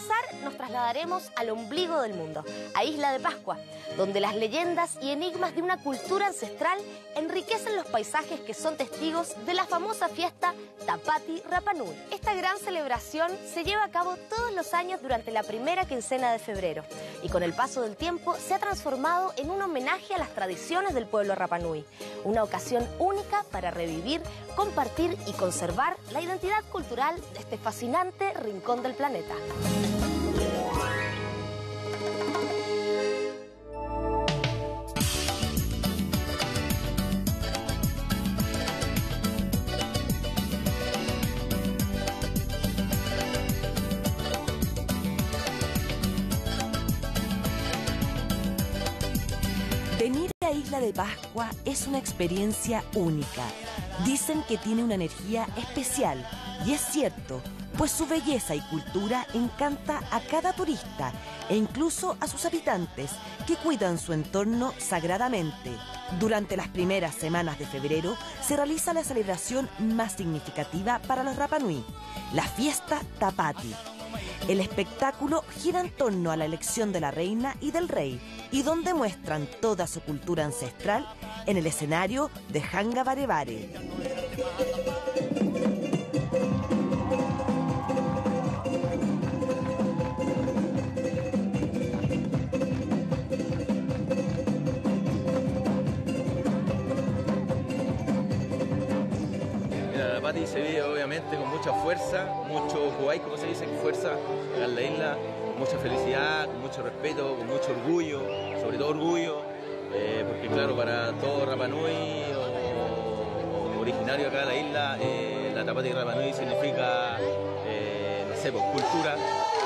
comenzar, nos trasladaremos al ombligo del mundo, a Isla de Pascua, donde las leyendas y enigmas de una cultura ancestral enriquecen los paisajes que son testigos de la famosa fiesta Tapati Rapa Nui. Esta gran celebración se lleva a cabo todos los años durante la primera quincena de febrero y con el paso del tiempo se ha transformado en un homenaje a las tradiciones del pueblo Rapa Nui, una ocasión única para revivir, compartir y conservar la identidad cultural de este fascinante rincón del planeta. Venir a Isla de Pascua es una experiencia única. Dicen que tiene una energía especial, y es cierto, pues su belleza y cultura encanta a cada turista e incluso a sus habitantes, que cuidan su entorno sagradamente. Durante las primeras semanas de febrero se realiza la celebración más significativa para los Rapa Nui, la fiesta Tapati. El espectáculo gira en torno a la elección de la reina y del rey, y donde muestran toda su cultura ancestral en el escenario de Hanga Bare Bare. La Tapati se vive obviamente con mucha fuerza, mucho kuwai, como se dice, fuerza acá en la isla, con mucha felicidad, con mucho respeto, con mucho orgullo, sobre todo orgullo, porque claro, para todo Rapa Nui o originario acá de la isla, la Tapati Rapa Nui significa, no sé, pues, cultura.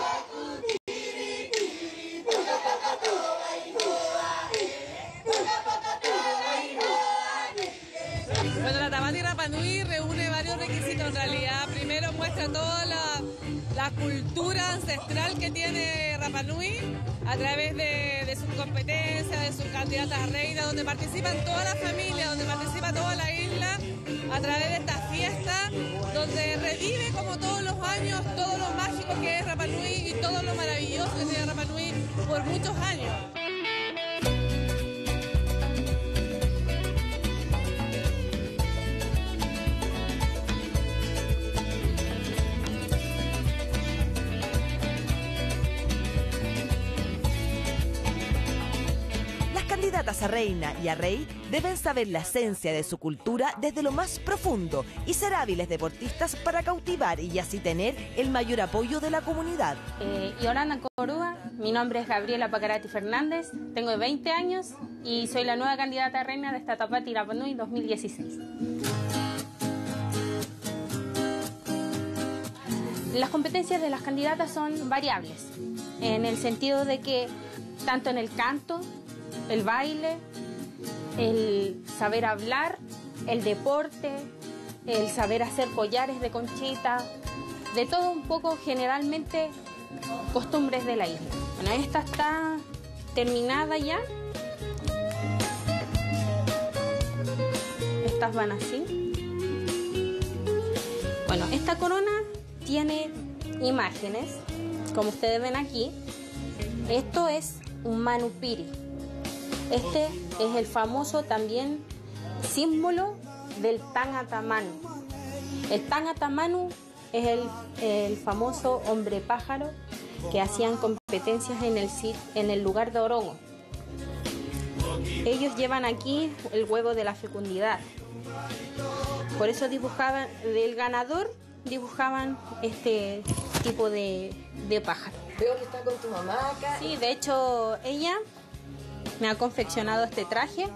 Bueno, la Tapati Rapa Nui reúne varios requisitos en realidad. Primero muestra toda la cultura ancestral que tiene Rapa Nui a través de sus competencias, de sus candidatas a reina, donde participan toda la familia, donde participa toda la isla, a través de esta fiesta, donde revive como todos los años todo lo mágico que es Rapa Nui y todo lo maravilloso que tiene Rapa Nui por muchos años. Candidatas a reina y a rey deben saber la esencia de su cultura desde lo más profundo y ser hábiles deportistas para cautivar y así tener el mayor apoyo de la comunidad. Yolanda Corúa, mi nombre es Gabriela Pacarati Fernández, tengo 20 años y soy la nueva candidata a reina de esta Tapati Rapa Nui 2016. Las competencias de las candidatas son variables, en el sentido de que tanto en el canto, el baile, el saber hablar, el deporte, el saber hacer collares de conchita, de todo un poco, generalmente costumbres de la isla. Bueno, esta está terminada ya. Estas van así. Bueno, esta corona tiene imágenes, como ustedes ven aquí. Esto es un manupiri. Este es el famoso también símbolo del Tangata Manu. El Tangata Manu es el famoso hombre pájaro que hacían competencias en el lugar de Orogo. Ellos llevan aquí el huevo de la fecundidad. Por eso dibujaban, del ganador dibujaban este tipo de pájaro. Veo que está con tu mamá acá. Sí, de hecho ella me ha confeccionado este traje.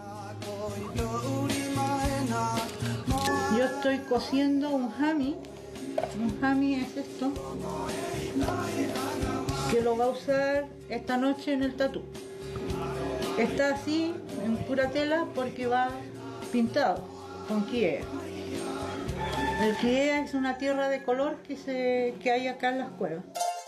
Yo estoy cosiendo un hami. Un hami es esto, que lo va a usar esta noche en el tatú. Está así, en pura tela, porque va pintado con kiea. El kiea es una tierra de color que hay acá en las cuevas.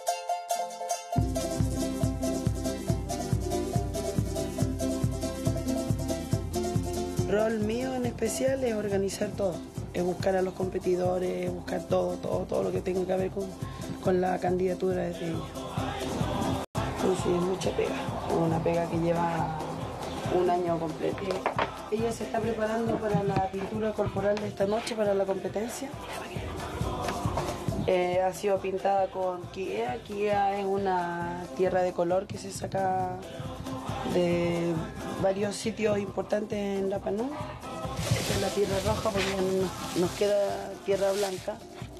El rol mío en especial es organizar todo, es buscar a los competidores, buscar todo lo que tenga que ver con la candidatura de ella. Sí, es mucha pega. Una pega que lleva un año completo. Ella se está preparando para la pintura corporal de esta noche, para la competencia. Ha sido pintada con Kiea. Kiea es una tierra de color que se saca de varios sitios importantes en Rapa Nui. Esta es la tierra roja porque nos queda tierra blanca.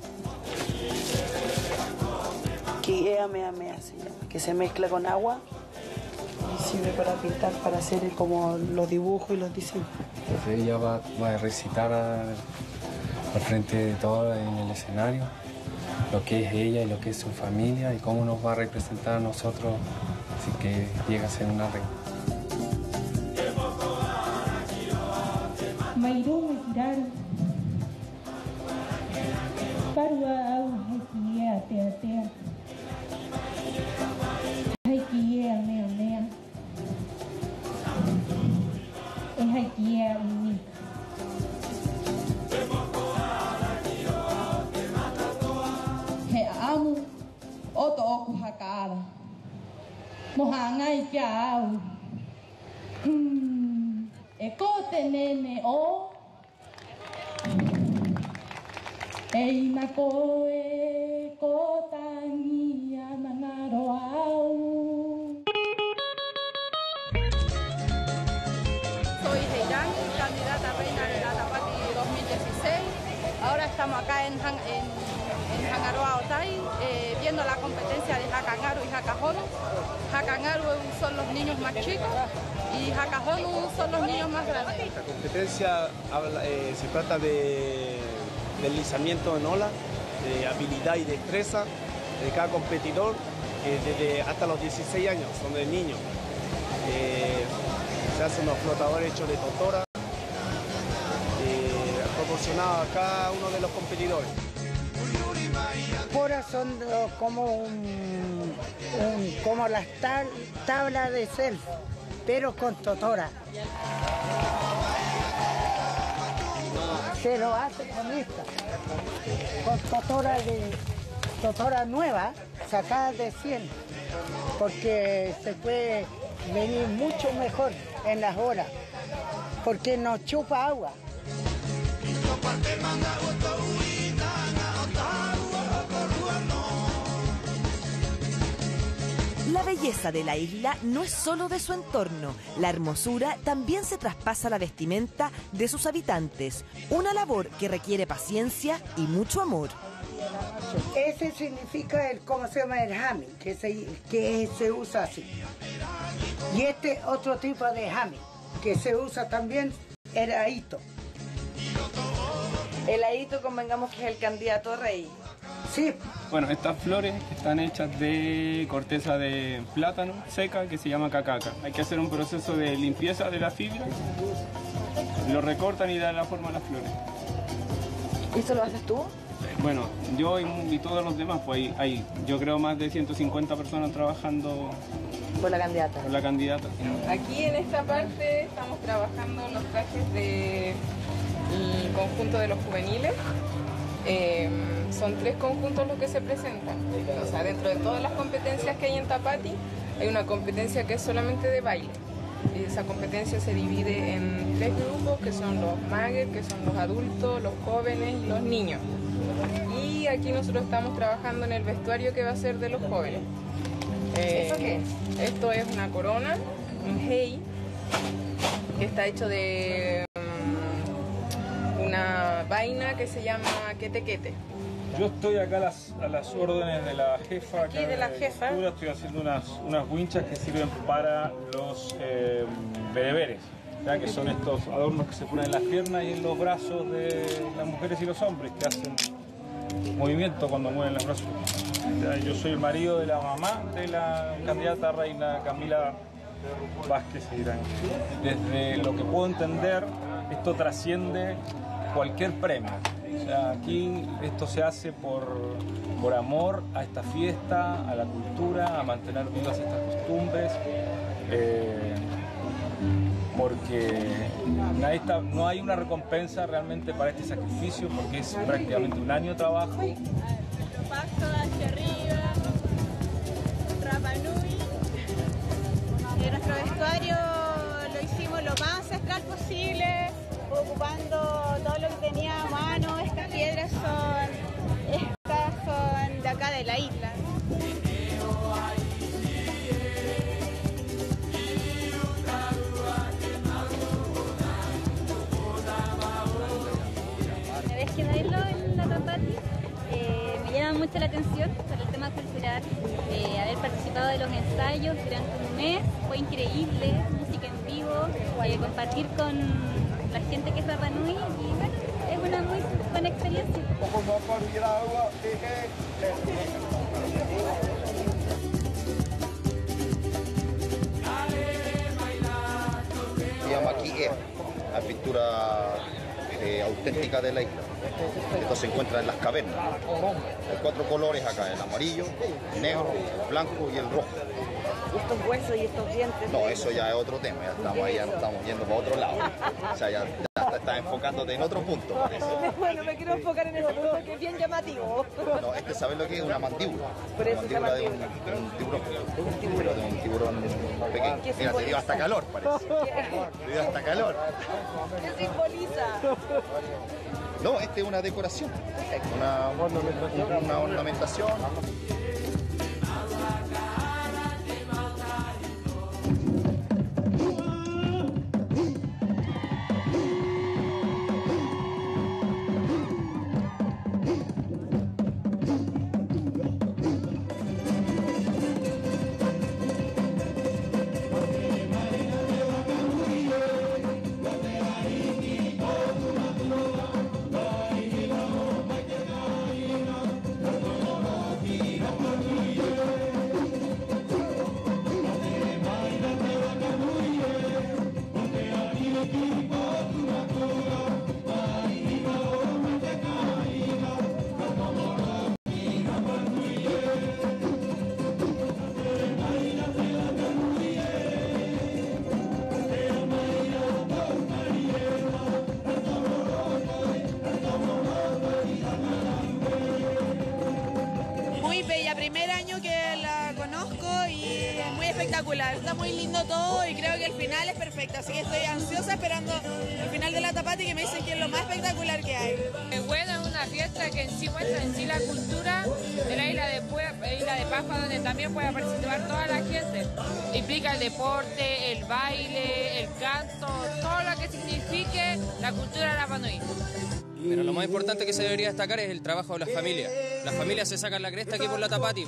Kiea mea se llama, que se mezcla con agua y sirve para pintar, para hacer como los dibujos y los diseños. Entonces ella va a recitar al frente de todo en el escenario lo que es ella y lo que es su familia y cómo nos va a representar a nosotros si que llega a ser una reina. Mohangai kiau. Ekote nene o. Eina koe kotangia nanaroau. Soy Heirani, candidata a reina de la Tapati 2016. Ahora estamos acá en Hangaroa Otay, viendo la competencia de Hakanaru y Hakahonu. Hakanaru son los niños más chicos y Hakahonu son los niños más grandes. La competencia se trata de deslizamiento en ola, de habilidad y destreza de cada competidor desde hasta los 16 años, son de niños. Se hacen unos flotadores hechos de totora, proporcionados a cada uno de los competidores. Poras son como como las tablas de self, pero con totora. Se lo hace con esta, con totora nueva, sacada de 100, porque se puede venir mucho mejor en las horas, porque no chupa agua. La belleza de la isla no es solo de su entorno, la hermosura también se traspasa a la vestimenta de sus habitantes, una labor que requiere paciencia y mucho amor. Ese significa ¿cómo se llama? El hami, que se usa así. Y este otro tipo de hami, que se usa también, el aito. El aito, convengamos que es el candidato a rey. Sí. Bueno, estas flores están hechas de corteza de plátano seca que se llama cacaca. Hay que hacer un proceso de limpieza de la fibra, lo recortan y dan la forma a las flores. ¿Y eso lo haces tú? Bueno, yo y todos los demás, pues hay yo creo más de 150 personas trabajando por la candidata. Por la candidata. Aquí en esta parte estamos trabajando los trajes del conjunto de los juveniles. Son 3 conjuntos los que se presentan. O sea, dentro de todas las competencias que hay en Tapati, hay una competencia que es solamente de baile. Y esa competencia se divide en 3 grupos, que son los magues, que son los adultos, los jóvenes y los niños. Y aquí nosotros estamos trabajando en el vestuario que va a ser de los jóvenes. ¿Eso qué es? Esto es una corona, un hei, que está hecho de una vaina que se llama quete. Yo estoy acá a las órdenes de la jefa. Aquí de la jefa. Estoy haciendo unas winchas que sirven para los bereberes, ¿ya? Que son estos adornos que se ponen en las piernas y en los brazos de las mujeres y los hombres, que hacen movimiento cuando mueven los brazos. ¿Ya? Yo soy el marido de la mamá de la candidata reina Camila Vázquez Irán. Desde lo que puedo entender, esto trasciende cualquier premio. O sea, aquí esto se hace por amor a esta fiesta, a la cultura, a mantener vivas estas costumbres, porque no hay una recompensa realmente para este sacrificio, porque es prácticamente un año de trabajo. mucho la atención por el tema cultural, haber participado de los ensayos durante un mes, fue increíble, música en vivo, compartir con la gente que es Rapa Nui y bueno, es una muy buena experiencia. Se llama Ki'e, la pintura auténtica de la isla. Esto se encuentra en las cavernas. Hay 4 colores acá, el amarillo, el negro, el blanco y el rojo. ¿Y estos huesos y estos dientes? No, eso ya es otro tema, ya estamos ahí, ya nos estamos yendo para otro lado. O sea, ya te estás enfocándote en otro punto, parece. Bueno, me quiero enfocar en ese punto que es bien llamativo. No, ¿sabes lo que es? Una mandíbula. Por eso Una mandíbula de un tiburón. Pero de un tiburón pequeño. Mira, te dio hasta calor, parece. Te dio hasta calor. ¿Qué simboliza? No, esta es una decoración, una ornamentación. Espectacular, está muy lindo todo y creo que el final es perfecto, así que estoy ansiosa esperando el final de la Tapati, que me dicen que es lo más espectacular que hay. Es buena, es una fiesta que en sí muestra en sí la cultura de la isla de Pascua, donde también puede participar toda la gente. Implica el deporte, el baile, el canto, todo lo que signifique la cultura de Rapa Nui. Pero lo más importante que se debería destacar es el trabajo de las familias. Las familias se sacan la cresta aquí por la Tapati.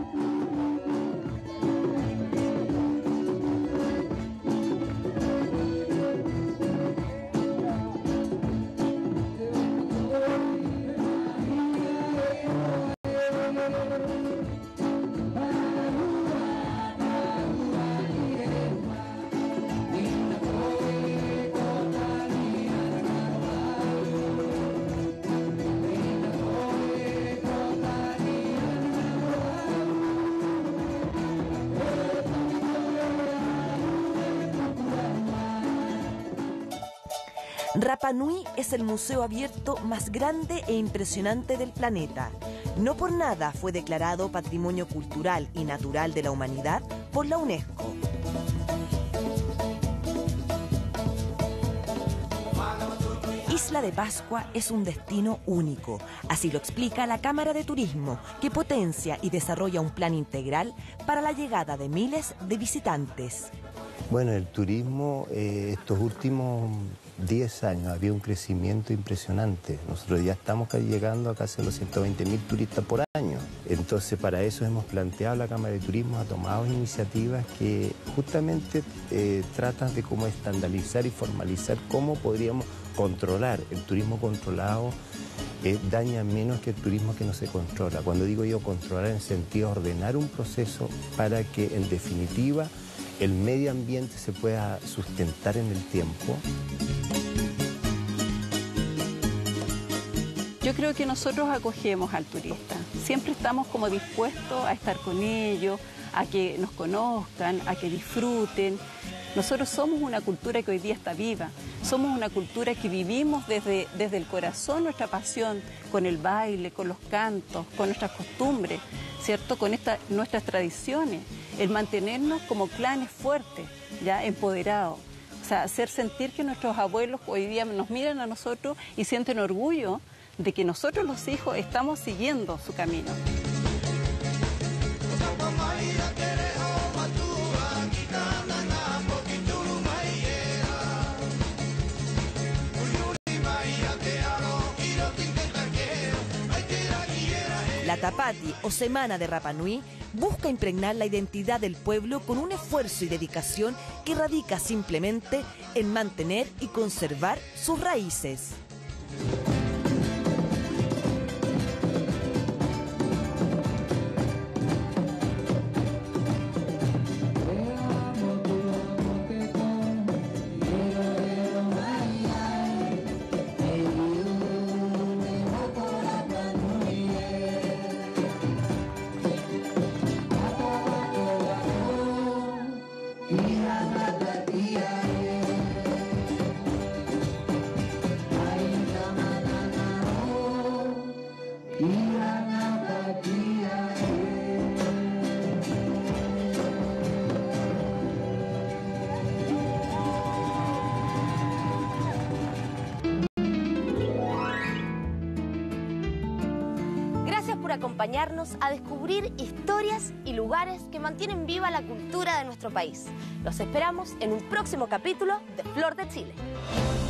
Rapa Nui es el museo abierto más grande e impresionante del planeta. No por nada fue declarado Patrimonio Cultural y Natural de la Humanidad por la UNESCO. Isla de Pascua es un destino único, así lo explica la Cámara de Turismo, que potencia y desarrolla un plan integral para la llegada de miles de visitantes. Bueno, el turismo estos últimos 10 años había un crecimiento impresionante. Nosotros ya estamos llegando a casi los 120.000 turistas por año. Entonces, para eso hemos planteado, la Cámara de Turismo ha tomado iniciativas que justamente tratan de cómo estandarizar y formalizar cómo podríamos controlar. El turismo controlado daña menos que el turismo que no se controla. Cuando digo yo controlar, en el sentido de ordenar un proceso para que, en definitiva, el medio ambiente se pueda sustentar en el tiempo. Yo creo que nosotros acogemos al turista. Siempre estamos como dispuestos a estar con ellos, a que nos conozcan, a que disfruten. Nosotros somos una cultura que hoy día está viva. Somos una cultura que vivimos desde el corazón nuestra pasión, con el baile, con los cantos, con nuestras costumbres, ¿cierto? Con nuestras tradiciones. El mantenernos como clanes fuertes, ya empoderados. O sea, hacer sentir que nuestros abuelos hoy día nos miran a nosotros y sienten orgullo de que nosotros los hijos estamos siguiendo su camino. La Tapati o Semana de Rapa Nui busca impregnar la identidad del pueblo con un esfuerzo y dedicación que radica simplemente en mantener y conservar sus raíces. Gracias por acompañarnos a descubrir historias y lugares que mantienen viva la cultura de nuestro país. Los esperamos en un próximo capítulo de Flor de Chile.